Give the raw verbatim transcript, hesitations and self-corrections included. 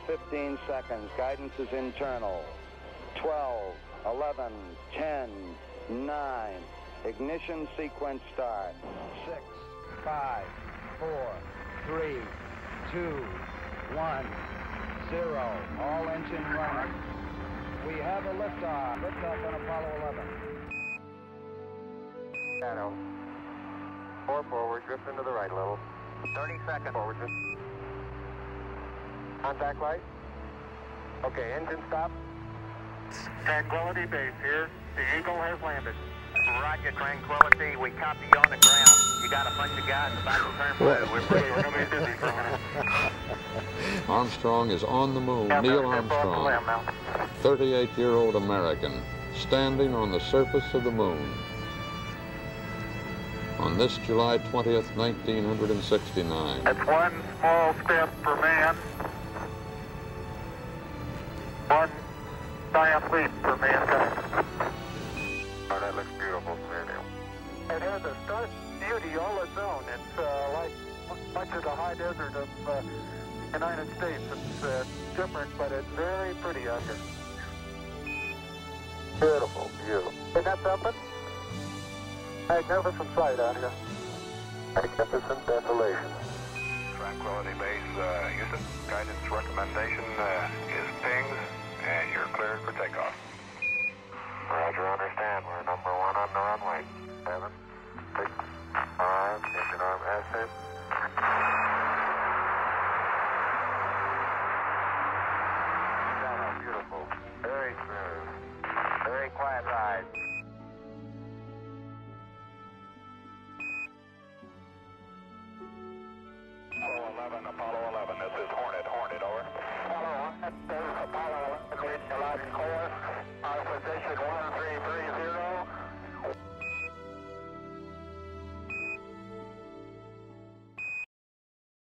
fifteen seconds. Guidance is internal. twelve, eleven, ten, nine. Ignition sequence start. six, five, four, three, two, one, zero. All engine running. We have a liftoff. Liftoff on Apollo eleven. Shadow. Four forward, drift into the right a little. thirty seconds. Forward, drift. Contact light. Okay, engine stop. Tranquility Base here. The Eagle has landed. Roger, Tranquility. We copy you on the ground. You got a bunch of guys about to turn blue. We're pretty we're going to be busy for a minute. Armstrong is on the moon. Yeah, Neil they're- they're off the limb Armstrong, now. thirty-eight-year-old American, standing on the surface of the moon. On this July twentieth, nineteen sixty-nine. It's one small step for man, one giant leap for mankind. Oh, that looks beautiful, sir, Neil. It has a stark beauty all its own. It's uh, like much of the high desert of uh, United States. It's uh, different, but it's very pretty out here. Beautiful, beautiful. Isn't that something? Magnificent sight out here. Magnificent desolation. Tranquility Base, uh, Houston. Guidance recommendation uh, is pings, and you're cleared for takeoff. Roger, understand. We're number one on the runway. Seven, six, five, engine arm ascent. Shadow, beautiful. Very smooth. Very quiet ride. Apollo eleven, Apollo